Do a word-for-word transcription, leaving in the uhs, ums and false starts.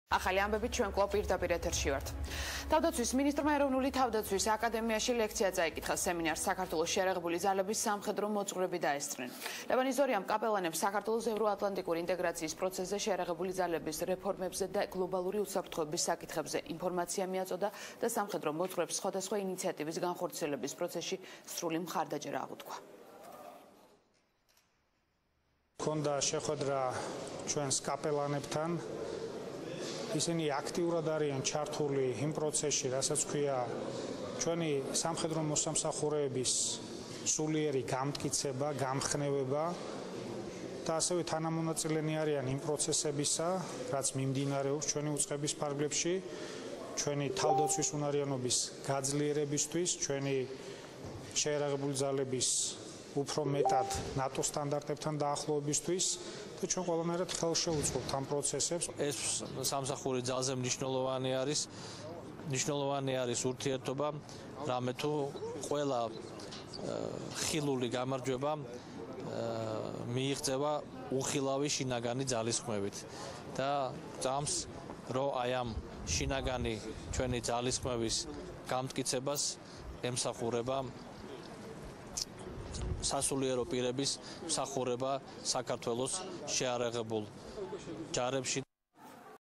ახალი ამბებით ჩვენ კვლავ პირდაპირ ეთერში ვართ. თავდაცვის მინისტრმა ეროვნული თავდაცვის აკადემიაში ლექცია წაიკითხა. სემინარს საქართველოს შეიარაღებული ძალების სამხედრო მოძღვრები დაესწრნენ. ლევან იზორიამ კაპელანებს საქართველოს ევროატლანტიკური ინტეგრაციის პროცესზე შეიარაღებული ძალების რეფორმებზე და გლობალური უსაფრთხოების საკითხებზე ინფორმაცია მიაწოდა და სამხედრო მოძღვრებს სხვადასხვა ინიციატივის განხორციელების პროცესში სრული მხარდაჭერა აღუთქვა. ქონდა შეხვედრა ჩვენს კაპელანებთან. ისინი აქტიურად არიან ჩართული იმ პროცესში, რასაც ქვია ჩვენი სამხედრო მოსამსახურეების სულიერი გამტკიცება, გამხნევება და ასევე თანამონაწილენი არიან იმ პროცესებისა, რაც მიმდინარეობს ჩვენი უწყების ფარგლებში, ჩვენი თავდაცვის უნარიანობის გაძლიერებისთვის, ჩვენი შეიარაღებული ძალების უფრო მეტად ნატო სტანდარტებთან დაახლოებისთვის და ჩვენ ყველანაირად ხელშეუწყობთ ამ პროცესებს. ეს სამსახური ძალზე მნიშვნელოვანი არის, მნიშვნელოვანი არის ურთიერთობა, რამე თუ ყველა ხილული გამარჯვება მიიღწევა უხილავი შინაგანი ძალისხმევით და წამს რომ აი ამ შინაგანი ჩვენი ძალისხმევის გამტკიცებას ემსახურება სასულიერო პირების მსახურება საქართველოს შეიარაღებულ ჯარებში.